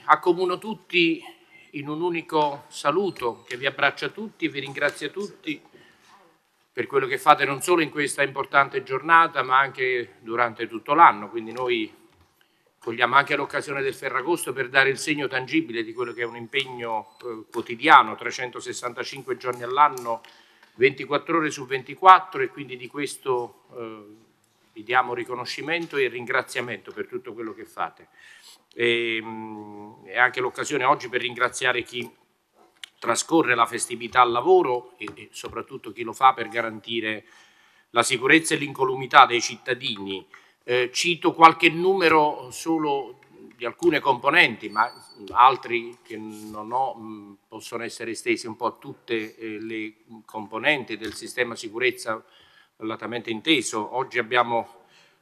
accomuno tutti in un unico saluto che vi abbraccia tutti e vi ringrazia tutti per quello che fate non solo in questa importante giornata ma anche durante tutto l'anno. Quindi noi cogliamo anche l'occasione del Ferragosto per dare il segno tangibile di quello che è un impegno quotidiano, 365 giorni all'anno, 24 ore su 24, e quindi di questo vi diamo riconoscimento e ringraziamento per tutto quello che fate. È anche l'occasione oggi per ringraziare chi trascorre la festività al lavoro e soprattutto chi lo fa per garantire la sicurezza e l'incolumità dei cittadini. Cito qualche numero solo di alcune componenti, ma altri che non ho possono essere estesi un po' a tutte le componenti del sistema sicurezza latamente inteso. Oggi abbiamo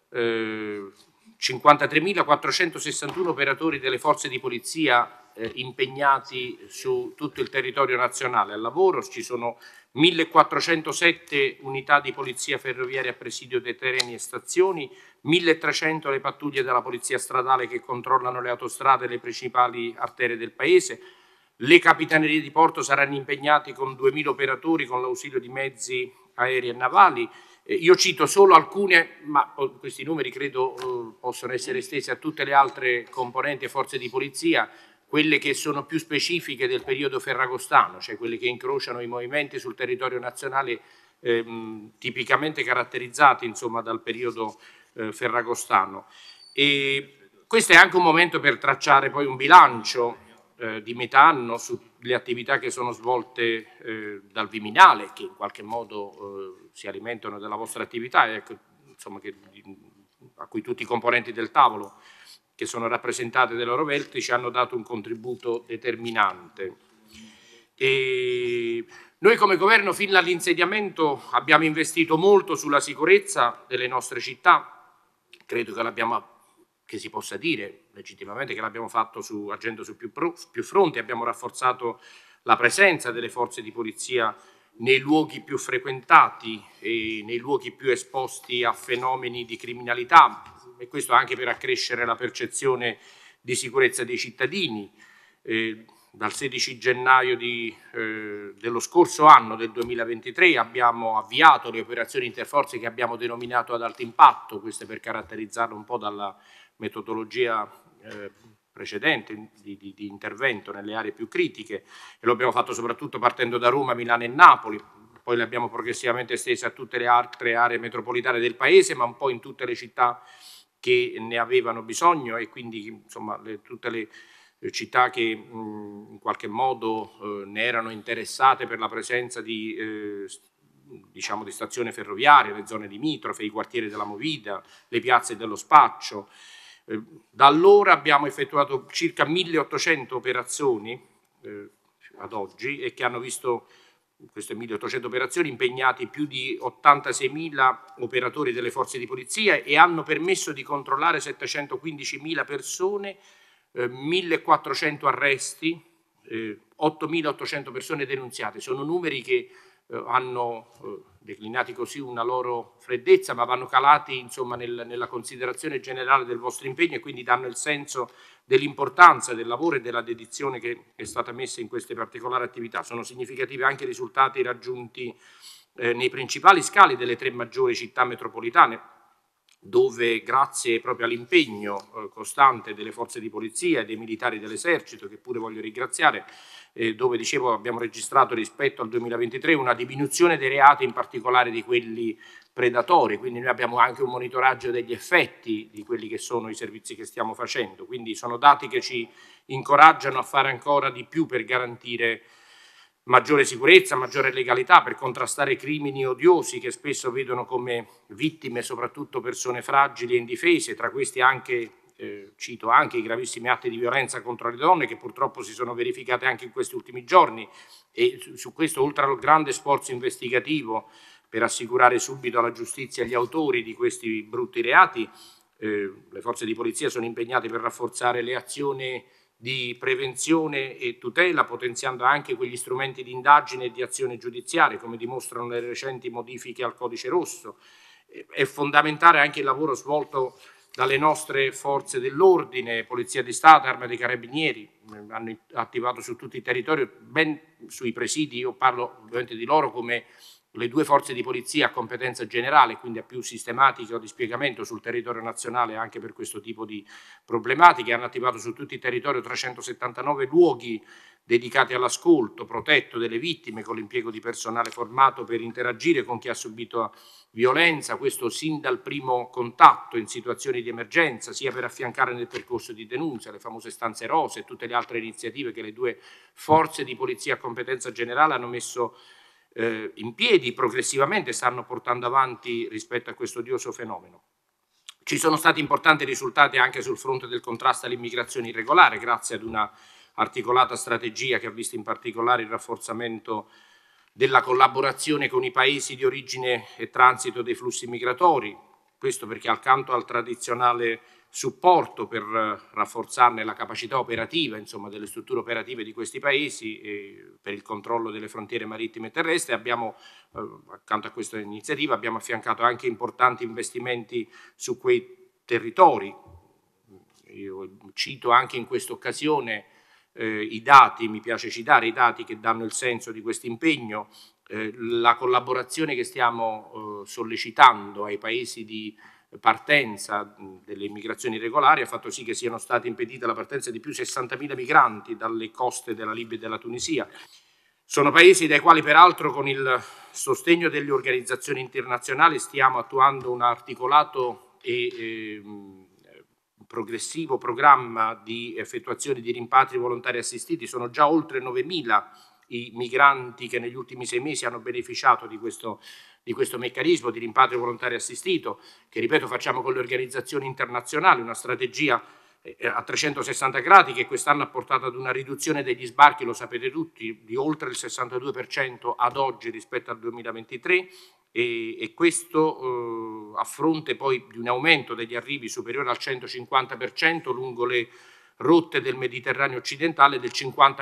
53.461 operatori delle forze di polizia impegnati su tutto il territorio nazionale al lavoro. Ci sono 1.407 unità di polizia ferroviaria a presidio dei treni e stazioni, 1.300 le pattuglie della polizia stradale che controllano le autostrade e le principali arterie del paese. Le capitanerie di porto saranno impegnate con 2.000 operatori con l'ausilio di mezzi aerei e navali. Io cito solo alcune, ma questi numeri credo possono essere estesi a tutte le altre componenti e forze di polizia, quelle che sono più specifiche del periodo ferragostano, cioè quelle che incrociano i movimenti sul territorio nazionale tipicamente caratterizzati insomma, dal periodo ferragostano. E questo è anche un momento per tracciare poi un bilancio di metà anno sulle attività che sono svolte dal Viminale, che in qualche modo si alimentano della vostra attività e insomma, a cui tutti i componenti del tavolo che sono rappresentate dai loro vertici hanno dato un contributo determinante. E noi come governo fin dall'insediamento abbiamo investito molto sulla sicurezza delle nostre città, credo che si possa dire legittimamente che l'abbiamo fatto agendo su più fronti. Abbiamo rafforzato la presenza delle forze di polizia nei luoghi più frequentati e nei luoghi più esposti a fenomeni di criminalità, e questo anche per accrescere la percezione di sicurezza dei cittadini. Dal 16 gennaio dello scorso anno, del 2023, abbiamo avviato le operazioni interforze che abbiamo denominato ad alto impatto, queste per caratterizzarlo un po' dalla metodologia precedente di intervento nelle aree più critiche, e lo abbiamo fatto soprattutto partendo da Roma, Milano e Napoli, poi le abbiamo progressivamente estese a tutte le altre aree metropolitane del paese, ma un po' in tutte le città che ne avevano bisogno, e quindi insomma tutte le città che in qualche modo ne erano interessate per la presenza di stazioni ferroviarie, le zone limitrofe, i quartieri della Movida, le piazze dello spaccio. Da allora abbiamo effettuato circa 1.800 operazioni ad oggi, e che hanno visto queste 1.800 operazioni impegnati più di 86.000 operatori delle forze di polizia e hanno permesso di controllare 715.000 persone, 1.400 arresti, 8.800 persone denunziate. Sono numeri che hanno declinati così una loro freddezza, ma vanno calati insomma nella considerazione generale del vostro impegno, e quindi danno il senso dell'importanza del lavoro e della dedizione che è stata messa in queste particolari attività. Sono significativi anche i risultati raggiunti nei principali scali delle 3 maggiori città metropolitane, dove grazie proprio all'impegno costante delle forze di polizia e dei militari dell'esercito, che pure voglio ringraziare, dove dicevo abbiamo registrato rispetto al 2023 una diminuzione dei reati, in particolare di quelli predatori. Quindi noi abbiamo anche un monitoraggio degli effetti di quelli che sono i servizi che stiamo facendo, quindi sono dati che ci incoraggiano a fare ancora di più per garantire maggiore sicurezza, maggiore legalità, per contrastare crimini odiosi che spesso vedono come vittime soprattutto persone fragili e indifese, tra questi anche cito anche i gravissimi atti di violenza contro le donne che purtroppo si sono verificati anche in questi ultimi giorni, e su questo, oltre al grande sforzo investigativo per assicurare subito alla giustizia gli autori di questi brutti reati, le forze di polizia sono impegnate per rafforzare le azioni di prevenzione e tutela, potenziando anche quegli strumenti di indagine e di azione giudiziaria, come dimostrano le recenti modifiche al Codice Rosso. È fondamentale anche il lavoro svolto dalle nostre forze dell'ordine, Polizia di Stato, Arma dei Carabinieri, hanno attivato su tutto il territorio, ben sui presidi. Io parlo ovviamente di loro come le due forze di polizia a competenza generale, quindi a più sistematico dispiegamento sul territorio nazionale anche per questo tipo di problematiche. Hanno attivato su tutto il territorio 379 luoghi dedicati all'ascolto protetto delle vittime, con l'impiego di personale formato per interagire con chi ha subito violenza, questo sin dal primo contatto in situazioni di emergenza, sia per affiancare nel percorso di denuncia, le famose stanze rose e tutte le altre iniziative che le due forze di polizia a competenza generale hanno messo in piedi progressivamente, stanno portando avanti rispetto a questo odioso fenomeno. Ci sono stati importanti risultati anche sul fronte del contrasto all'immigrazione irregolare, grazie ad una articolata strategia che ha visto in particolare il rafforzamento della collaborazione con i paesi di origine e transito dei flussi migratori. Questo perché accanto al tradizionale supporto per rafforzarne la capacità operativa, insomma, delle strutture operative di questi paesi per il controllo delle frontiere marittime e terrestri, abbiamo, accanto a questa iniziativa, abbiamo affiancato anche importanti investimenti su quei territori. Io cito anche in questa occasione i dati, mi piace citare i dati che danno il senso di questo impegno, la collaborazione che stiamo sollecitando ai paesi di partenza delle immigrazioni irregolari ha fatto sì che siano state impedite la partenza di più 60.000 migranti dalle coste della Libia e della Tunisia. Sono paesi dai quali peraltro con il sostegno delle organizzazioni internazionali stiamo attuando un articolato e progressivo programma di effettuazione di rimpatri volontari assistiti. Sono già oltre 9.000 i migranti che negli ultimi 6 mesi hanno beneficiato di questo meccanismo di rimpatrio volontario assistito, che ripeto facciamo con le organizzazioni internazionali, una strategia a 360 gradi che quest'anno ha portato ad una riduzione degli sbarchi, lo sapete tutti, di oltre il 62% ad oggi rispetto al 2023 e questo a fronte poi di un aumento degli arrivi superiore al 150% lungo le rotte del Mediterraneo occidentale del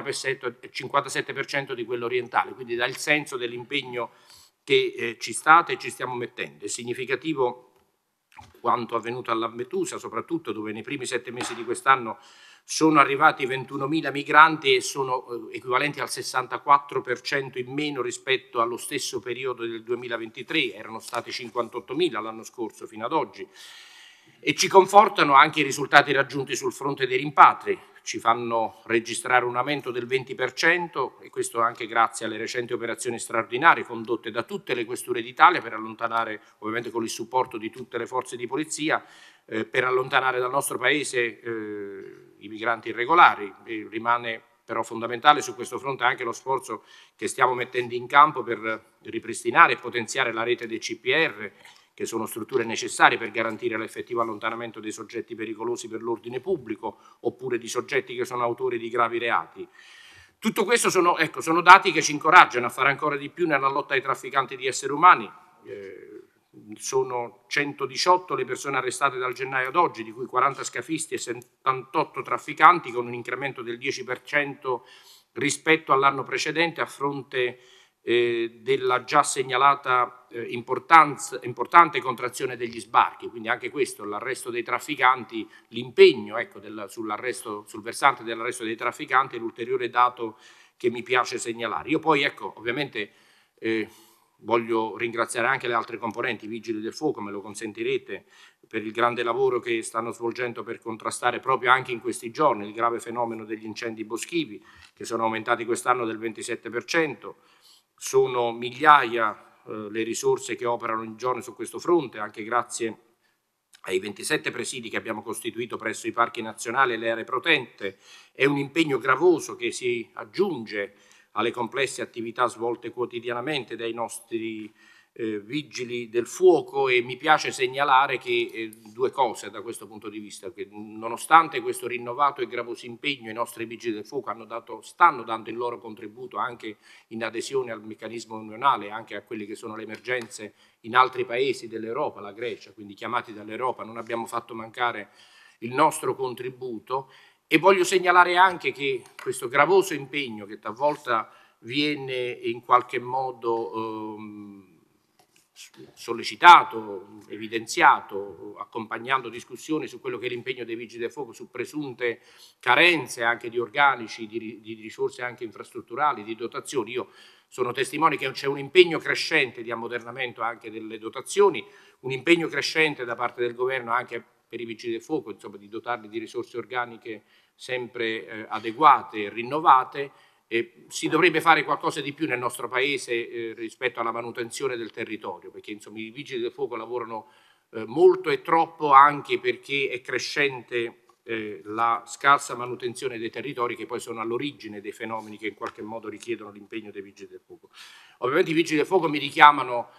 57% di quello orientale, quindi dà il senso dell'impegno che ci state e ci stiamo mettendo. È significativo quanto avvenuto a Lampedusa, soprattutto dove nei primi 7 mesi di quest'anno sono arrivati 21.000 migranti e sono equivalenti al 64% in meno rispetto allo stesso periodo del 2023, erano stati 58.000 l'anno scorso fino ad oggi. E ci confortano anche i risultati raggiunti sul fronte dei rimpatri, ci fanno registrare un aumento del 20% e questo anche grazie alle recenti operazioni straordinarie condotte da tutte le questure d'Italia per allontanare, ovviamente con il supporto di tutte le forze di polizia, per allontanare dal nostro paese i migranti irregolari. Rimane però fondamentale su questo fronte anche lo sforzo che stiamo mettendo in campo per ripristinare e potenziare la rete dei CPR, che sono strutture necessarie per garantire l'effettivo allontanamento dei soggetti pericolosi per l'ordine pubblico oppure di soggetti che sono autori di gravi reati. Tutto questo sono dati che ci incoraggiano a fare ancora di più nella lotta ai trafficanti di esseri umani. Sono 118 le persone arrestate dal gennaio ad oggi, di cui 40 scafisti e 78 trafficanti, con un incremento del 10% rispetto all'anno precedente, a fronte della già segnalata importante contrazione degli sbarchi. Quindi anche questo, l'arresto dei trafficanti, l'impegno sul versante dell'arresto dei trafficanti è l'ulteriore dato che mi piace segnalare. Io poi ovviamente voglio ringraziare anche le altre componenti, i Vigili del Fuoco, me lo consentirete, per il grande lavoro che stanno svolgendo per contrastare proprio anche in questi giorni il grave fenomeno degli incendi boschivi, che sono aumentati quest'anno del 27%. Sono migliaia le risorse che operano ogni giorno su questo fronte, anche grazie ai 27 presidi che abbiamo costituito presso i parchi nazionali e le aree protette. È un impegno gravoso che si aggiunge alle complesse attività svolte quotidianamente dai nostri vigili del fuoco e mi piace segnalare che due cose da questo punto di vista, che nonostante questo rinnovato e gravoso impegno i nostri vigili del fuoco stanno dando il loro contributo anche in adesione al meccanismo unionale, anche a quelle che sono le emergenze in altri paesi dell'Europa, la Grecia, quindi chiamati dall'Europa, non abbiamo fatto mancare il nostro contributo e voglio segnalare anche che questo gravoso impegno che talvolta viene in qualche modo sollecitato, evidenziato, accompagnando discussioni su quello che è l'impegno dei Vigili del Fuoco, su presunte carenze anche di organici, di risorse anche infrastrutturali, di dotazioni. Io sono testimone che c'è un impegno crescente di ammodernamento anche delle dotazioni, un impegno crescente da parte del governo anche per i Vigili del Fuoco, insomma, di dotarli di risorse organiche sempre adeguate e rinnovate. Si dovrebbe fare qualcosa di più nel nostro Paese rispetto alla manutenzione del territorio, perché insomma, i Vigili del Fuoco lavorano molto e troppo, anche perché è crescente la scarsa manutenzione dei territori, che poi sono all'origine dei fenomeni che in qualche modo richiedono l'impegno dei Vigili del Fuoco. Ovviamente i Vigili del Fuoco mi richiamano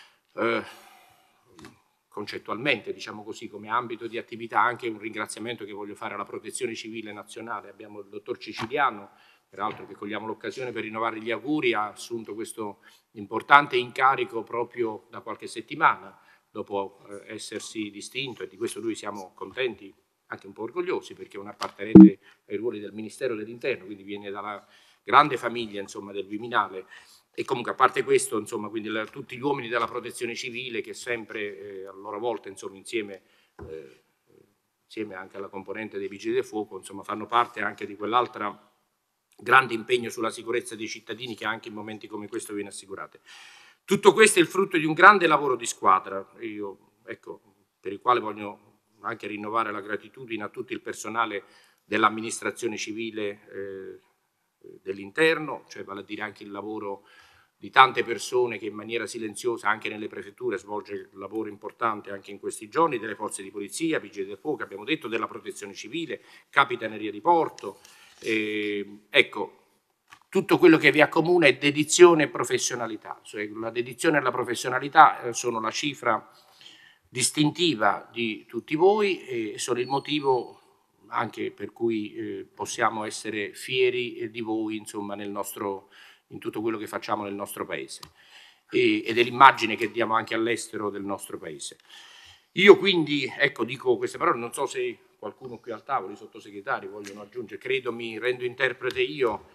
concettualmente, diciamo così, come ambito di attività, anche un ringraziamento che voglio fare alla Protezione Civile Nazionale. Abbiamo il dottor Ciciliano, peraltro che cogliamo l'occasione per rinnovare gli auguri, ha assunto questo importante incarico proprio da qualche settimana, dopo essersi distinto, e di questo noi siamo contenti, anche un po' orgogliosi, perché è un appartenente ai ruoli del Ministero dell'Interno, quindi viene dalla grande famiglia, insomma, del Viminale. E comunque, a parte questo, insomma, quindi tutti gli uomini della Protezione Civile che sempre a loro volta, insomma, insieme anche alla componente dei Vigili del Fuoco, insomma, fanno parte anche di quell'altra grande impegno sulla sicurezza dei cittadini che anche in momenti come questo viene assicurata. Tutto questo è il frutto di un grande lavoro di squadra, per il quale voglio anche rinnovare la gratitudine a tutto il personale dell'amministrazione civile dell'interno, cioè vale a dire anche il lavoro di tante persone che in maniera silenziosa anche nelle prefetture svolge un lavoro importante anche in questi giorni, delle forze di polizia, Vigili del Fuoco, abbiamo detto, della Protezione Civile, Capitaneria di Porto. Ecco, tutto quello che vi accomuna è dedizione e professionalità, cioè la dedizione e la professionalità sono la cifra distintiva di tutti voi e sono il motivo anche per cui possiamo essere fieri di voi, insomma, in tutto quello che facciamo nel nostro Paese e dell'immagine che diamo anche all'estero del nostro Paese. Io quindi, ecco, dico queste parole, non so se qualcuno qui al tavolo, i sottosegretari, vogliono aggiungere, credo mi rendo interprete io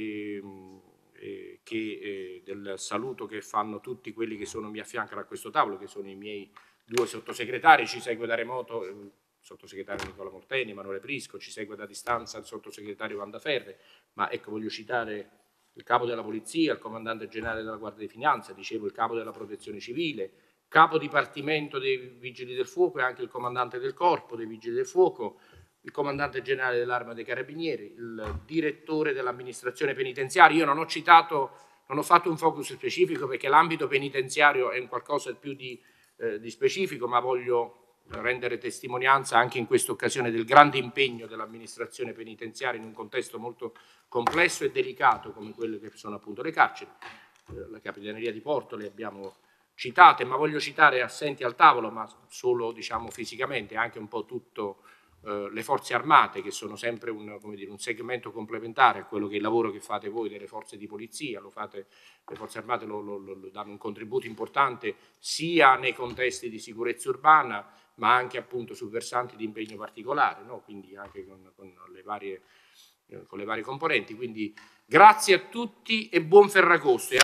del saluto che fanno tutti quelli che mi affiancano a questo tavolo, che sono i miei due sottosegretari, ci segue da remoto il sottosegretario Nicola Molteni, Emanuele Prisco, ci segue da distanza il sottosegretario Wanda Ferre, ma ecco, voglio citare il capo della polizia, il comandante generale della Guardia di Finanza, dicevo il capo della Protezione Civile, capo dipartimento dei Vigili del Fuoco e anche il comandante del corpo dei Vigili del Fuoco, il comandante generale dell'Arma dei Carabinieri, il direttore dell'amministrazione penitenziaria. Io non ho fatto un focus specifico perché l'ambito penitenziario è un qualcosa più di specifico, ma voglio rendere testimonianza anche in questa occasione del grande impegno dell'amministrazione penitenziaria in un contesto molto complesso e delicato come quello che sono appunto le carceri. La Capitaneria di Porto le abbiamo citate, ma voglio citare assenti al tavolo, ma solo diciamo fisicamente, anche un po' tutto le forze armate, che sono sempre un segmento complementare a quello che è il lavoro che fate voi delle forze di polizia, le forze armate lo danno un contributo importante sia nei contesti di sicurezza urbana, ma anche appunto su versanti di impegno particolare, no? Quindi anche con le varie componenti. Quindi grazie a tutti e buon Ferragosto.